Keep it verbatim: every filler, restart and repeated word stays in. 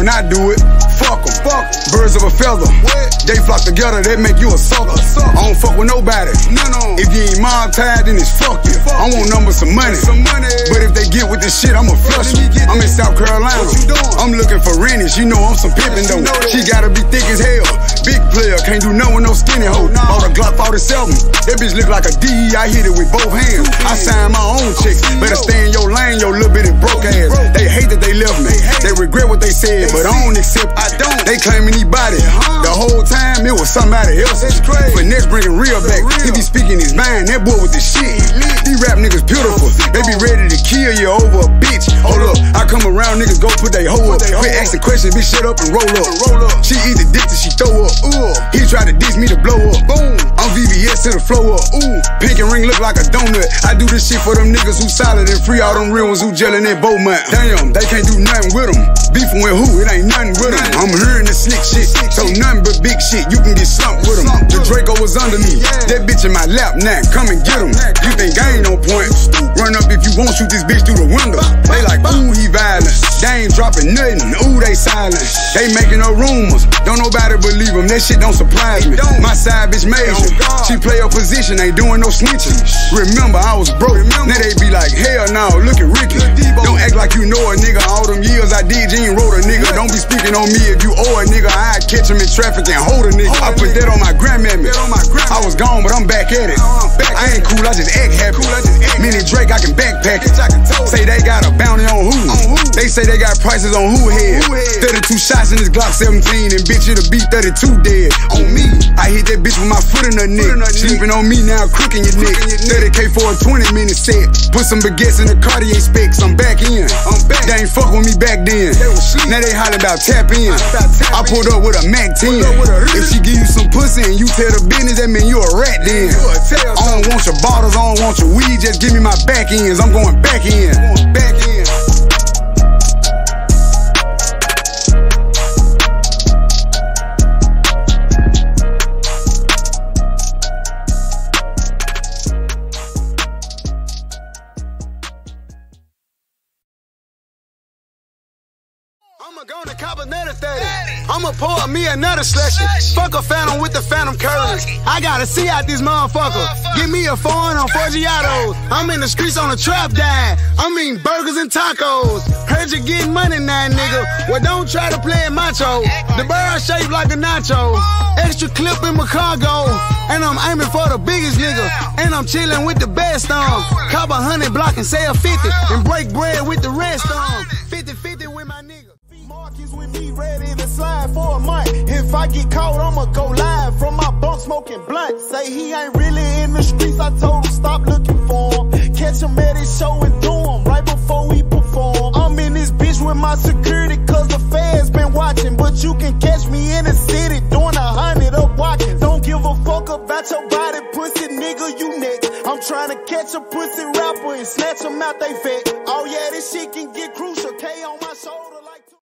when I do it. Fuck em, fuck em. Birds of a feather. They flock together, they make you a sucker. I don't fuck with nobody. If you ain't mob tied, then it's fuck you. I want numbers, some money. But if they get with this shit, I'ma flush them. I'm in South Carolina. I'm looking for Renny. She know I'm some pimpin though. She gotta be thick as hell. Big player, can't do nothing with no skinny hoe. Bought a Glock forty-seven. That bitch look like a D E. I hit it with both hands. I sign my own chicks. Better stay in your lane, your little bitty broke ass. They hate that they left me. They regret what they said, but I don't accept. I don't. They claiming he body. The whole time it was somebody else. Finesse bringing real back. He be speaking his mind. That boy with the shit. These rap niggas beautiful. They be ready to kill you over a bitch. Hold up, I come around, niggas go put they hoe up. Quit asking questions, bitch, shut up and roll up. She eat the dick till she throw up. He tried to diss me to blow up. Boom, I'm V V S to the flow up. Ooh, pink and ring look like a donut. I do this shit for them niggas who solid and free all them real ones who gelling at Beaumont. Damn, they can't do nothing with them. Beefing with who? It ain't nothing with them. I'm hearing the slick shit, so nothing but big shit. You can get slumped with them. The Draco was under me. That bitch in my lap now. Come and get him. You think I ain't on point? Run up if you won't, shoot this bitch through the window. They like, ooh, he violent. They ain't dropping nothing. Ooh, they silent. They making no rumors. Don't nobody believe them. That shit don't surprise me. My side bitch major. She play her position, ain't doing no snitching. Remember, I was broke. Now they be like, hell no, look at Ricky. Don't act like you know a nigga. All them years I did, you ain't wrote a nigga. Don't be speaking on me if you owe a nigga. I catch him in traffic and hold a nigga. I put that on my grandmammy. I was gone, but I'm back at it. I ain't cool, I just act happy. Mini Drake, I can backpack it. Say they got a bounty on who? They say they got prices on who head. thirty-two shots in this Glock seventeen, and bitch, it'll be thirty-two dead. On me, I hit that bitch with my foot in her neck. Sleeping on me now, crooking your neck. thirty K for a twenty minute set. Put some baguettes in the Cartier specs. I'm back in. They ain't fuck with me back then. Now they hollering about tap in. I pulled up with a Mac ten. If she give you some pussy and you tell the business, that mean you a rat then. I don't want your bottles, I don't want your weed, just give me my back ends. I'm going back in. Back in. I'ma go to cop another thirty. I'ma pour me another slushy. Fuck a phantom with the phantom curtains. I gotta see out this motherfucker. Give me a foreign on Forgiatos. I'm in the streets on a trap dime. I'm eating burgers and tacos. Heard you getting money now, nigga. Well, don't try to play it macho. The barrel shaped like a nacho. Extra clip in my cargo. And I'm aiming for the biggest nigga. And I'm chilling with the best on. Cop a hundred block and say a fifty. And break bread with the rest on. fifty fifty with my nigga. Marcus with me, ready to slide for a month. If I get caught, I'ma go live from my bunk smoking blunt. Say he ain't really in the streets, I told him stop looking for him. Catch him at his show and do him right before he perform. I'm in this bitch with my security cause the feds been watching. But you can catch me in the city doing a hundred up walking. Don't give a fuck about your body, pussy nigga, you next. I'm trying to catch a pussy rapper and snatch him out they fat. Oh yeah, this shit can get crucial, K on my shoulder like